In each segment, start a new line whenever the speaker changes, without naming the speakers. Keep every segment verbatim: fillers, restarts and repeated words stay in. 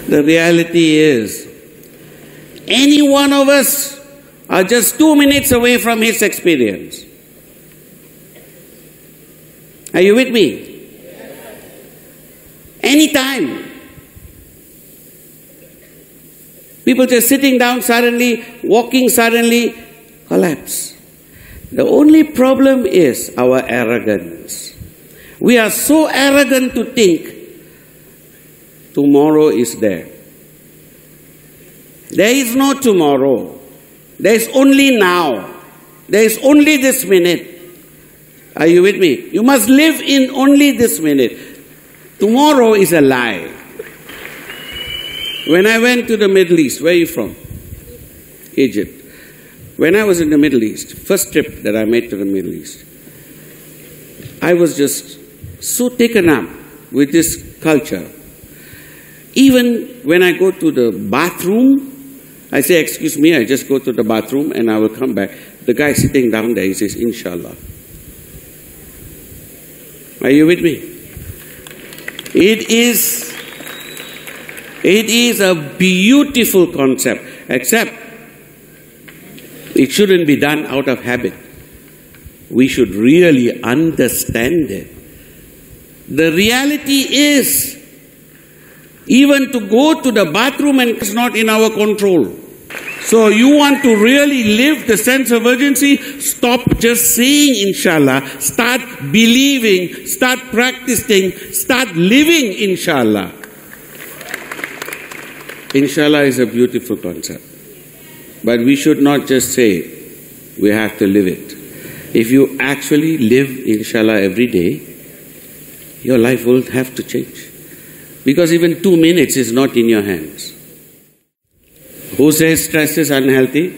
The reality is, any one of us are just two minutes away from his experience. Are you with me? Anytime. People just sitting down suddenly, walking suddenly, collapse. The only problem is our arrogance. We are so arrogant to think tomorrow is there. There is no tomorrow. There is only now. There is only this minute. Are you with me? You must live in only this minute. Tomorrow is a lie. When I went to the Middle East, where are you from? Egypt. When I was in the Middle East, first trip that I made to the Middle East, I was just so taken up with this culture. Even when I go to the bathroom, I say, excuse me, I just go to the bathroom and I will come back. The guy sitting down there, he says, Inshallah. Are you with me? It is, it is a beautiful concept, except it shouldn't be done out of habit. We should really understand it. The reality is, even to go to the bathroom and it's not in our control. So you want to really live the sense of urgency, stop just saying inshallah, start believing, start practicing, start living inshallah. Inshallah is a beautiful concept. But we should not just say, we have to live it. If you actually live inshallah every day, your life will have to change. Because even two minutes is not in your hands. Who says stress is unhealthy?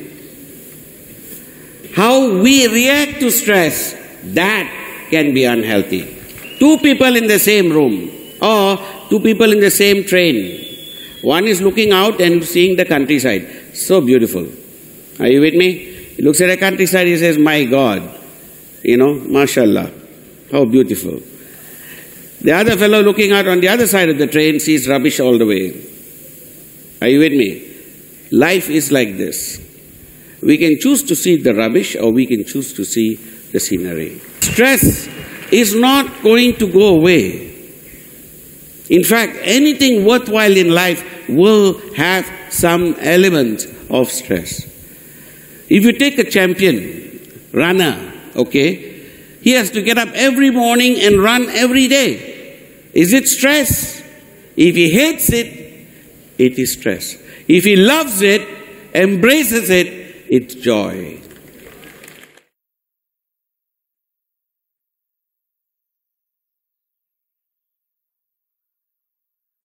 How we react to stress, that can be unhealthy. Two people in the same room, or two people in the same train. One is looking out and seeing the countryside. So beautiful. Are you with me? He looks at the countryside, he says, my God, you know, mashallah, how beautiful. The other fellow looking out on the other side of the train sees rubbish all the way. Are you with me? Life is like this. We can choose to see the rubbish or we can choose to see the scenery. Stress is not going to go away. In fact, anything worthwhile in life will have some element of stress. If you take a champion, runner, okay, he has to get up every morning and run every day. Is it stress? If he hates it, it is stress. If he loves it, embraces it, it's joy.